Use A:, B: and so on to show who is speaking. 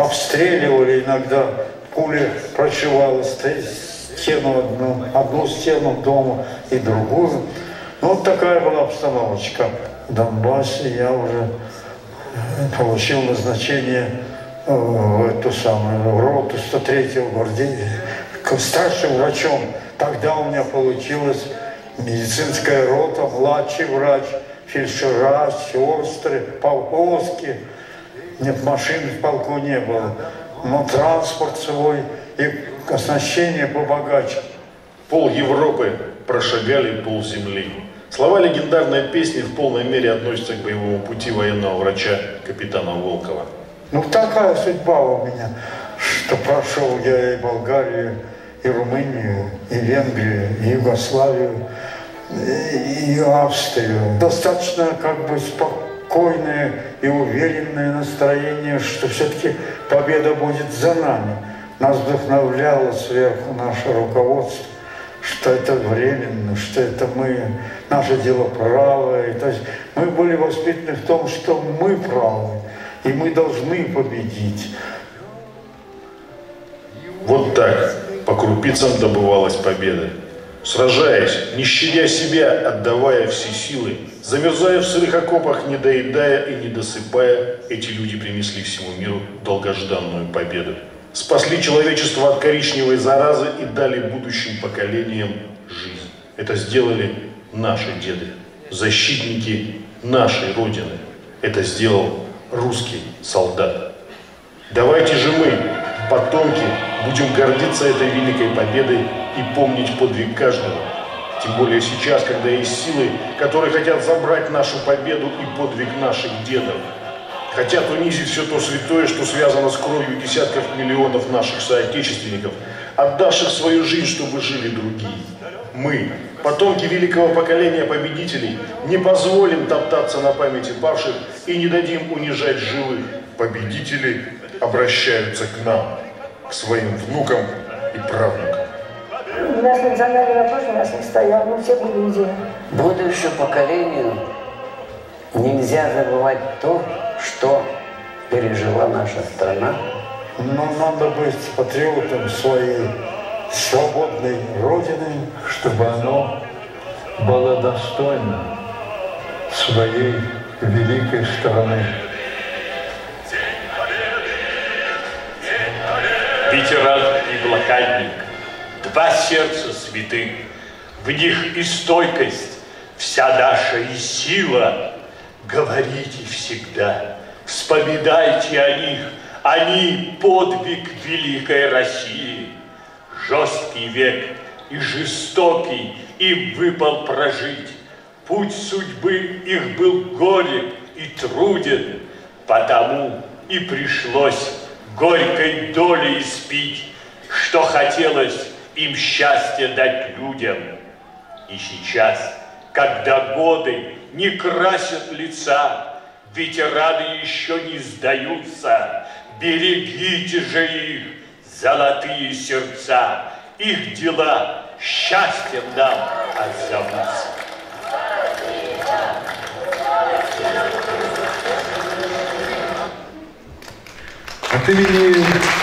A: обстреливали иногда, пуля прошивала одну стену дома и другую. Ну, вот такая была обстановочка в Донбассе. Я уже получил назначение в эту самую роту 103-го гвардии старшим врачом. Тогда у меня получилась медицинская рота, младший врач, фельдшера, сестры, полковские. Нет, машин в полку не было, но транспорт свой и оснащение побогаче.
B: Пол Европы прошагали пол земли. Слова легендарной песни в полной мере относятся к боевому пути военного врача капитана Волкова.
A: Ну, такая судьба у меня, что прошел я и Болгарию, и Румынию, и Венгрию, и Югославию, и Австрию. Достаточно как бы спокойное и уверенное настроение, что все-таки победа будет за нами. Нас вдохновляло сверху наше руководство, что это временно, что это наше дело правое. То есть мы были воспитаны в том, что мы правы, и мы должны победить.
B: Вот так по крупицам добывалась победа. Сражаясь, не щадя себя, отдавая все силы, замерзая в сырых окопах, не доедая и не досыпая, эти люди принесли всему миру долгожданную победу. Спасли человечество от коричневой заразы и дали будущим поколениям жизнь. Это сделали наши деды, защитники нашей Родины. Это сделал русский солдат. Давайте же мы, потомки, будем гордиться этой великой победой и помнить подвиг каждого. Тем более сейчас, когда есть силы, которые хотят забрать нашу победу и подвиг наших дедов. Хотят унизить все то святое, что связано с кровью десятков миллионов наших соотечественников, отдавших свою жизнь, чтобы жили другие. Мы, потомки великого поколения победителей, не позволим топтаться на памяти павших и не дадим унижать живых. Победители обращаются к нам, к своим внукам и правнукам.
C: У нас национальный вопрос у нас не стоял, мы все были едины.
D: Будущему поколению нельзя забывать то, что пережила наша страна.
A: Но надо быть патриотом своей свободной Родины,
E: чтобы оно было достойно своей великой страны.
F: Ветеран и блокадник, два сердца святых, в них и стойкость, вся наша и сила. Говорите всегда, вспоминайте о них, они подвиг великой России. Жесткий век и жестокий им выпал прожить. Путь судьбы их был горек и труден, потому и пришлось горькой долей испить, что хотелось им счастье дать людям. И сейчас, когда годы не красят лица, ветераны еще не сдаются, берегите же их, золотые сердца, их дела счастьем нам отзовутся.
E: От имени